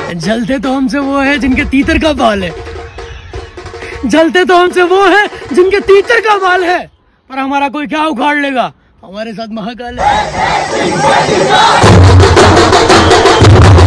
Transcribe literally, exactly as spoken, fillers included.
जलते तो हमसे वो है जिनके तीतर का बाल है, जलते तो हमसे वो है जिनके तीतर का बाल है, पर हमारा कोई क्या उखाड़ लेगा, हमारे साथ महाकाल है।